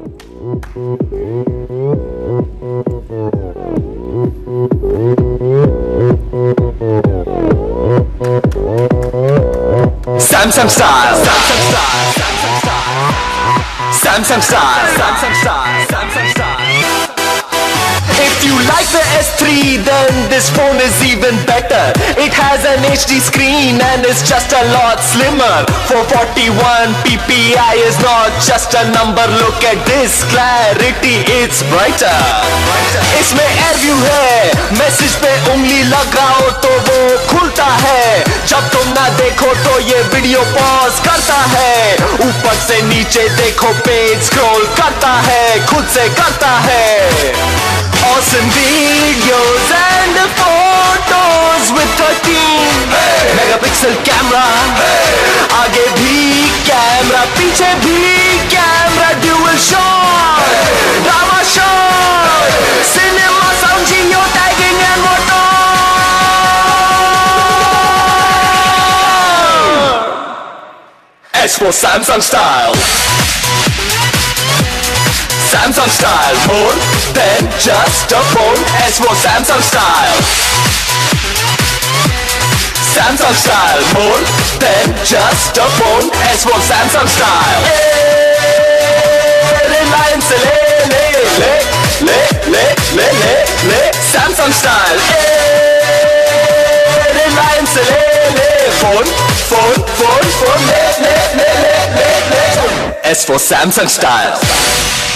Samsung style, Samsung style, Samsung style, Samsung style, Samsung style, Samsung style. If you like the S3, then this phone is even better. It has an HD screen and is just a lot slimmer. 441 ppi is not just a number. Look at this clarity, it's brighter. इसमें air view है, message पे उंगली लगाओ तो वो खुलता है. जब तुम ना देखो तो ये वीडियो पॉज करता है. ऊपर से नीचे देखो पेज स्क्रॉल करता है, खुद से करता है. Awesome videos and photos with 13 megapixel camera. आगे भी कैमरा, पीछे भी camera, dual shot, drama shot, cinema sound, geo tagging and more. S for Samsung style. Samsung style, more than just a phone. S for Samsung style. Samsung style, more than just a phone. S for Samsung style. Reliance le. Samsung style. Reliance le. Phone le. S for Samsung style.